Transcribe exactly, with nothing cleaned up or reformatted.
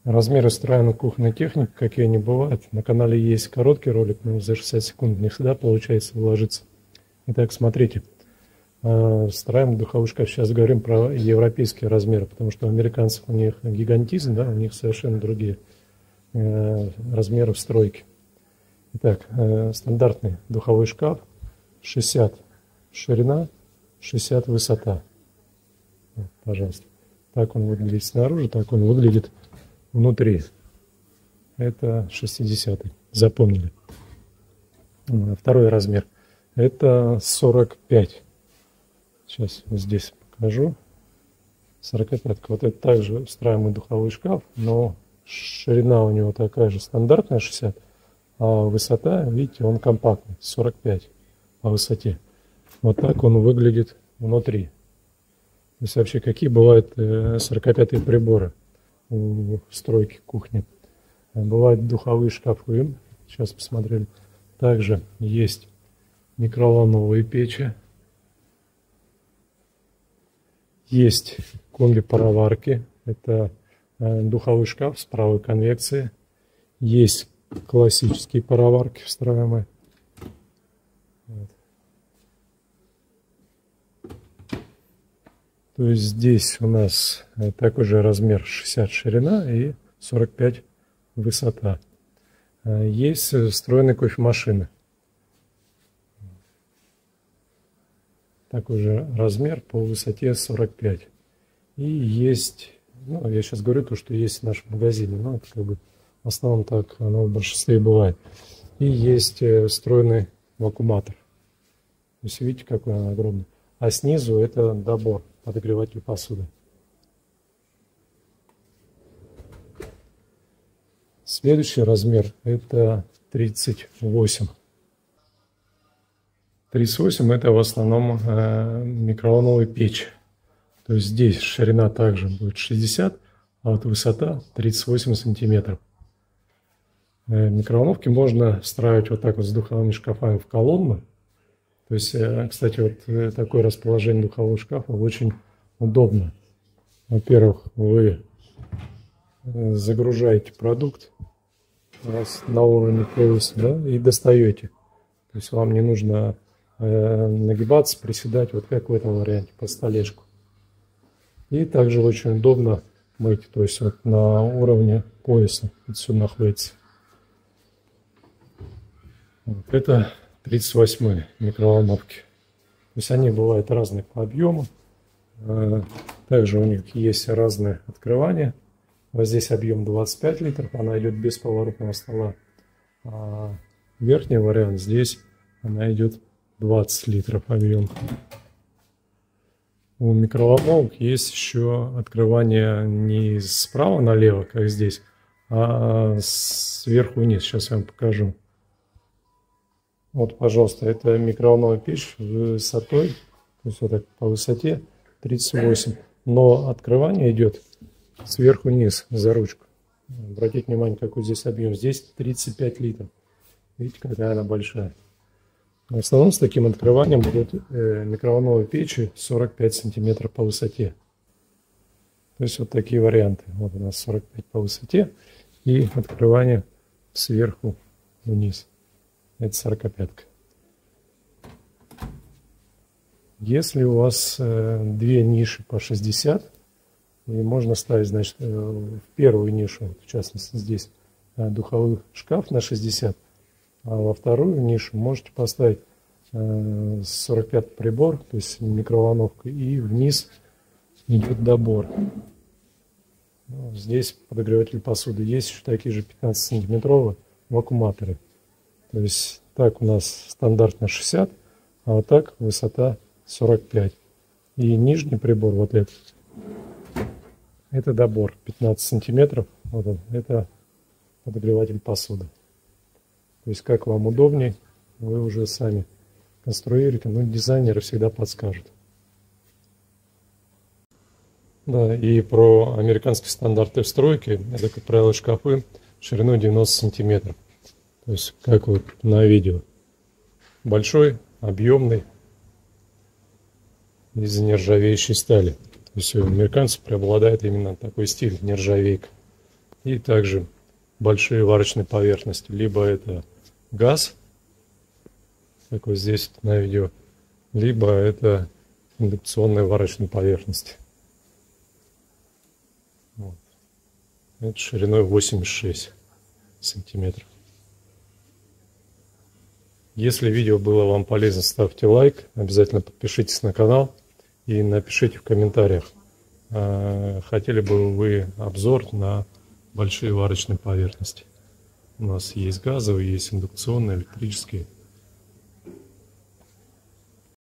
Размеры встроенной кухонной техники, какие они бывают. На канале есть короткий ролик, но за шестьдесят секунд не всегда получается уложиться. Итак, смотрите. Встраиваем духовой шкаф. Сейчас говорим про европейские размеры, потому что у американцев у них гигантизм, да, у них совершенно другие размеры встройки. Итак, стандартный духовой шкаф, шестьдесят ширина, шестьдесят высота. Вот, пожалуйста. Так он выглядит снаружи, так он выглядит внутри. Это шестидесятый. Запомнили. Второй размер. Это сорок пять. Сейчас вот здесь покажу. сорок пять. Вот это также встраиваемый духовой шкаф, но ширина у него такая же стандартная, шестьдесят, а высота, видите, он компактный, сорок пять по высоте. Вот так он выглядит внутри. То есть вообще какие бывают сорокапятые приборы у стройки кухни? Бывают духовые шкафы, сейчас посмотрели. Также есть микроволновые печи. Есть комби-пароварки. Это духовой шкаф с правой конвекцией. Есть классические пароварки встраиваемые. Вот. То есть здесь у нас такой же размер, шестьдесят ширина и сорок пять высота. Есть встроенные кофемашины. Такой же размер по высоте сорок пять. И есть, ну, я сейчас говорю то, что есть в нашем магазине, но это как бы в основном так оно в большинстве бывает. И есть встроенный вакууматор. То есть видите, какой он огромный. А снизу это добор, подогреватель посуды. Следующий размер это тридцать восемь. тридцать восемь это в основном э, микроволновая печь. То есть здесь ширина также будет шестьдесят, а вот высота тридцать восемь сантиметров. Э, микроволновки можно встраивать вот так вот с духовыми шкафами в колонну. То есть, э, кстати, вот э, такое расположение духового шкафа очень удобно. Во-первых, вы загружаете продукт на уровне пояса, да, и достаете. То есть вам не нужно э, нагибаться, приседать, вот как в этом варианте, по столешку. И также очень удобно мыть, то есть вот на уровне пояса отсюда находится. Вот это тридцать восемь микроволновки. То есть они бывают разные по объему. Также у них есть разные открывания. Вот здесь объем двадцать пять литров, она идет без поворотного стола. А верхний вариант здесь она идет двадцать литров объем. У микроволновок есть еще открывание не справа налево, как здесь, а сверху вниз. Сейчас я вам покажу. Вот, пожалуйста, это микроволновая печь высотой, то есть вот так по высоте тридцать восемь, но открывание идет сверху вниз за ручку. Обратите внимание, какой здесь объем. Здесь тридцать пять литров. Видите, какая она большая. В основном с таким открыванием будут э, микроволновые печи сорок пять сантиметров по высоте. То есть вот такие варианты. Вот у нас сорок пять по высоте и открывание сверху вниз. Это сорокопятка. Если у вас э, две ниши по шестьдесят, и можно ставить, значит, э, в первую нишу, в частности здесь, э, духовой шкаф на шестьдесят, а во вторую нишу можете поставить э, сорок пять прибор, то есть микроволновка, и вниз идет добор. Ну, здесь подогреватель посуды. Есть еще такие же пятнадцать сантиметровые вакууматоры. То есть так у нас стандартно шестьдесят, а вот так высота сорок пять. И нижний прибор, вот этот, это добор пятнадцать сантиметров. Вот он, это подогреватель посуды. То есть как вам удобнее, вы уже сами конструируете, но дизайнеры всегда подскажут. Да, и про американские стандарты встройки, это, как правило, шкафы шириной девяносто сантиметров. То есть как вот на видео. Большой, объемный, из нержавеющей стали. То есть у американцев преобладает именно такой стиль, нержавейка. И также большие варочные поверхности. Либо это газ, как вот здесь на видео, либо это индукционная варочная поверхность. Вот. Это шириной восемьдесят шесть сантиметров. Если видео было вам полезно, ставьте лайк, обязательно подпишитесь на канал и напишите в комментариях, хотели бы вы обзор на большие варочные поверхности. У нас есть газовые, есть индукционные, электрические.